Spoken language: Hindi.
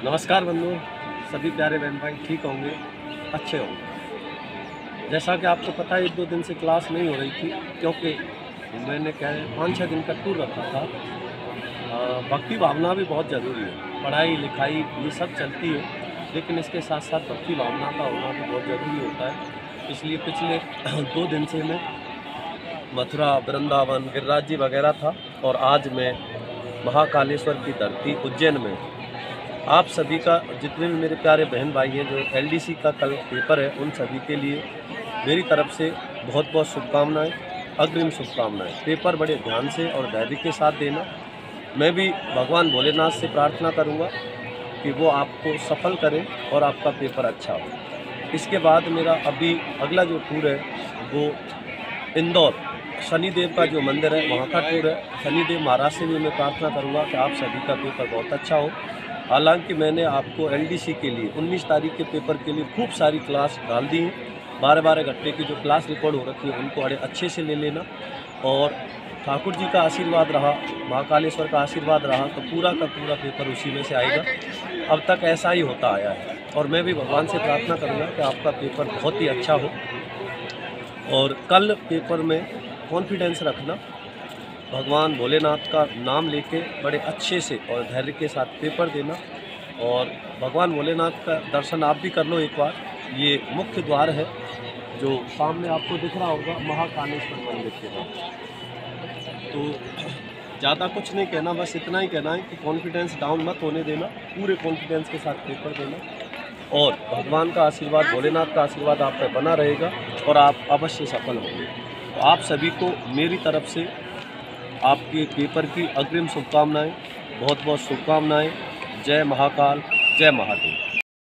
नमस्कार बंधु, सभी प्यारे बहन भाई ठीक होंगे, अच्छे होंगे। जैसा कि आपको पता है 1-2 दिन से क्लास नहीं हो रही थी क्योंकि मैंने क्या है 5-6 दिन का टूर रखा था। भक्ति भावना भी बहुत ज़रूरी है, पढ़ाई लिखाई ये सब चलती है, लेकिन इसके साथ साथ भक्ति भावना का होना भी बहुत ज़रूरी होता है। इसलिए पिछले 2 दिन से मैं मथुरा, वृंदावन, गिरिराज जी वगैरह था और आज मैं महाकालेश्वर की धरती उज्जैन में। आप सभी का, जितने भी मेरे प्यारे बहन भाई हैं जो एलडीसी का कल पेपर है, उन सभी के लिए मेरी तरफ से बहुत बहुत शुभकामनाएं, अग्रिम शुभकामनाएं। पेपर बड़े ध्यान से और धैर्य के साथ देना। मैं भी भगवान भोलेनाथ से प्रार्थना करूंगा कि वो आपको सफल करें और आपका पेपर अच्छा हो। इसके बाद मेरा अभी अगला जो टूर है वो इंदौर शनिदेव का जो मंदिर है वहाँ का टूर है। शनिदेव महाराज से भी मैं प्रार्थना करूँगा कि आप सभी का पेपर बहुत अच्छा हो। हालांकि मैंने आपको एलडीसी के लिए 19 तारीख के पेपर के लिए खूब सारी क्लास डाल दी हैं। 12-12 घंटे की जो क्लास रिकॉर्ड हो रखी है उनको बड़े अच्छे से ले लेना। और ठाकुर जी का आशीर्वाद रहा, महाकालेश्वर का आशीर्वाद रहा तो पूरा का पूरा पेपर उसी में से आएगा। अब तक ऐसा ही होता आया है और मैं भी भगवान से प्रार्थना करूँगा कि आपका पेपर बहुत ही अच्छा हो। और कल पेपर में कॉन्फिडेंस रखना, भगवान भोलेनाथ का नाम लेके बड़े अच्छे से और धैर्य के साथ पेपर देना। और भगवान भोलेनाथ का दर्शन आप भी कर लो एक बार। ये मुख्य द्वार है जो सामने आपको दिख रहा होगा महाकालेश्वर मंदिर के बाद। तो ज़्यादा कुछ नहीं कहना, बस इतना ही कहना है कि कॉन्फिडेंस डाउन मत होने देना, पूरे कॉन्फिडेंस के साथ पेपर देना और भगवान का आशीर्वाद, भोलेनाथ का आशीर्वाद आप पर बना रहेगा और आप अवश्य सफल होंगे। तो आप सभी को मेरी तरफ से आपके पेपर की अग्रिम शुभकामनाएं, बहुत बहुत शुभकामनाएं। जय महाकाल, जय महादेव।